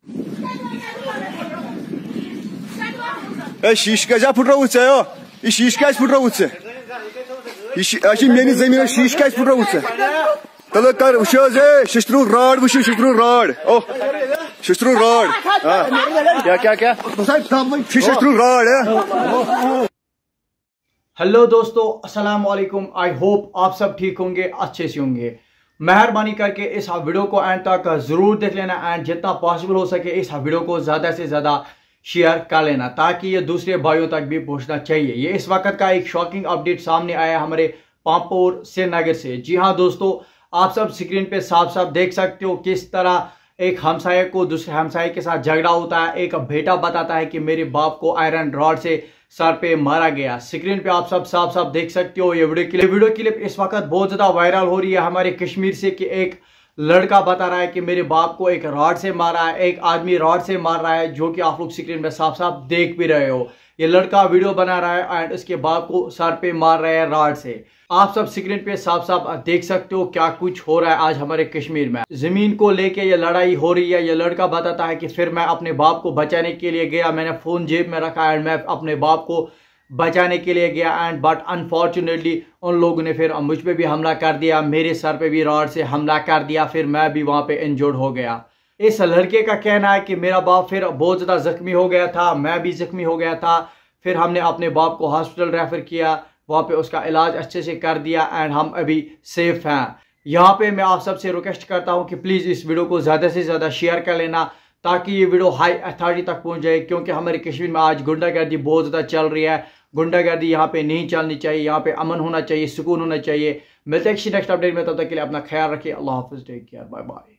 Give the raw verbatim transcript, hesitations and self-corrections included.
ए शीश क्या फुट्रो यो ये शीश क्या फुट्रो ये मेरी जमीन शीश क्या फुट्रो तल कर वो शत्रु रॉड वो शत्रु रॉड ओ शत्रु रॉड क्या क्या क्या शत्रु रॉड है। हेलो दोस्तों, अस्सलाम वालेकुम। आई होप आप सब ठीक होंगे, अच्छे से होंगे। मेहरबानी करके इस वीडियो को एंड तक जरूर देख लेना एंड जितना पॉसिबल हो सके इस वीडियो को ज्यादा से ज्यादा शेयर कर लेना ताकि ये दूसरे भाइयों तक भी पहुंचना चाहिए। ये इस वक्त का एक शॉकिंग अपडेट सामने आया हमारे पामपोर श्रीनगर से। जी हाँ दोस्तों, आप सब स्क्रीन पे साफ साफ देख सकते हो किस तरह एक हमसाये को दूसरे हमसाये के साथ झगड़ा होता है। एक बेटा बताता है कि मेरे बाप को आयरन रॉड से सर पे मारा गया। स्क्रीन पे आप सब साफ साफ देख सकते हो ये वीडियो क्लिप वीडियो क्लिप इस वक्त बहुत ज्यादा वायरल हो रही है हमारे कश्मीर से कि एक लड़का बता रहा है कि मेरे बाप को एक रॉड से मारा है, एक आदमी रॉड से मार रहा है, जो कि आप लोग स्क्रीन पे साफ साफ देख भी रहे हो। ये लड़का वीडियो बना रहा है एंड उसके बाप को सर पे मार रहे हैं रॉड से। आप सब स्क्रीन पे साफ साफ देख सकते हो क्या कुछ हो रहा है आज हमारे कश्मीर में। जमीन को लेके ये लड़ाई हो रही है। ये लड़का बताता है कि फिर मैं अपने बाप को बचाने के लिए गया, मैंने फोन जेब में रखा एंड मैं अपने बाप को बचाने के लिए गया एंड बट अनफॉर्चुनेटली उन लोगों ने फिर मुझ पे भी हमला कर दिया, मेरे सर पे भी रॉड से हमला कर दिया, फिर मैं भी वहां पे इंजर्ड हो गया। इस लड़के का कहना है कि मेरा बाप फिर बहुत ज़्यादा जख्मी हो गया था, मैं भी जख्मी हो गया था, फिर हमने अपने बाप को हॉस्पिटल रेफर किया, वहाँ पे उसका इलाज अच्छे से कर दिया एंड हम अभी सेफ हैं। यहाँ पे मैं आप सबसे रिक्वेस्ट करता हूँ कि प्लीज़ इस वीडियो को ज़्यादा से ज़्यादा शेयर कर लेना ताकि ये वीडियो हाई अथॉरिटी तक पहुँच जाए, क्योंकि हमारे कश्मीर में आज गुंडागर्दी बहुत ज़्यादा चल रही है। गुंडागर्दी यहाँ पे नहीं चलनी चाहिए, यहाँ पे अमन होना चाहिए, सुकून होना चाहिए। मिलते हैं नेक्स्ट अपडेट में, तब तक के लिए अपना ख्याल रखिए। अल्लाह हाफिज़, टेक केयर, बाय बाय।